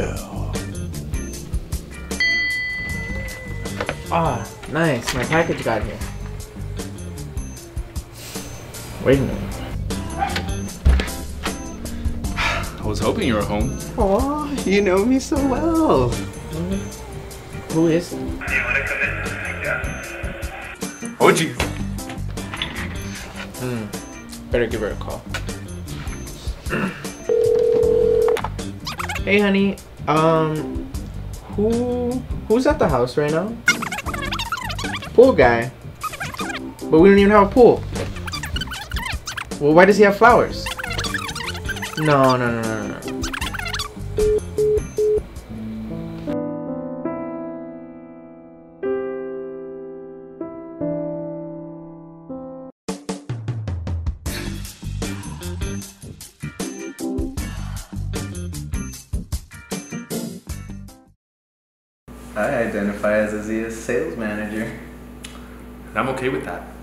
Yeah. Ah, nice. My package got here. Wait a minute. I was hoping you were home. Oh, you know me so well. Who is it? Do you want to come in? Yeah. Oji. Better give her a call. Hey, honey. Who's at the house right now? Pool guy. But we don't even have a pool. Well, why does he have flowers? No. I identify as a Zia sales manager. And I'm okay with that.